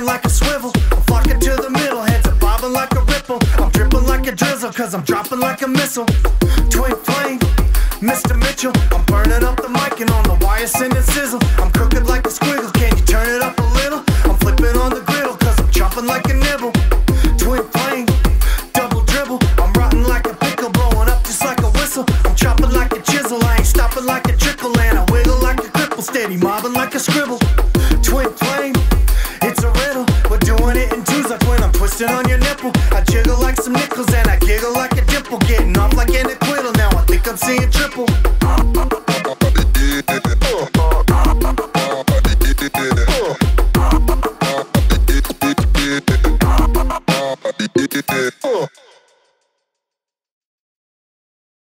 rocking like a swivel. I'm flocking to the middle, heads are bobbing like a ripple. I'm dripping like a drizzle, cause I'm dropping like a missile. Twin flame, Mr. Mitchell. I'm burning up the mic and on the wire sending sizzle. I'm crooked like a squiggle, can you turn it up a little? I'm flipping on the griddle, cause I'm chopping like a nibble. Twin flame, double dribble. I'm rotten like a pickle, blowing up just like a whistle. I'm chopping like a chisel, I ain't stopping like a trickle. And I wiggle like a cripple, steady mobbing like a scribble. Twin flame, it's a riddle. We're doing it in twos like when I'm twisting on your nipple. I jiggle like some nickels and I giggle like a dimple. Getting off like an acquittal, now I think I'm seeing